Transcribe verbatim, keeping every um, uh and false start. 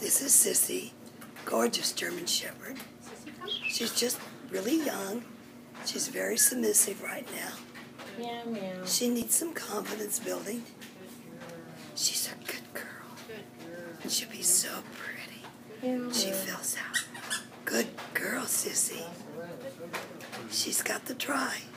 This is Sissy, gorgeous German Shepherd. She's just really young. She's very submissive right now. Meow, meow. She needs some confidence building. She's a good girl. And she'll be so pretty. Meow, She meow. fills out. Good girl, Sissy. She's got the try.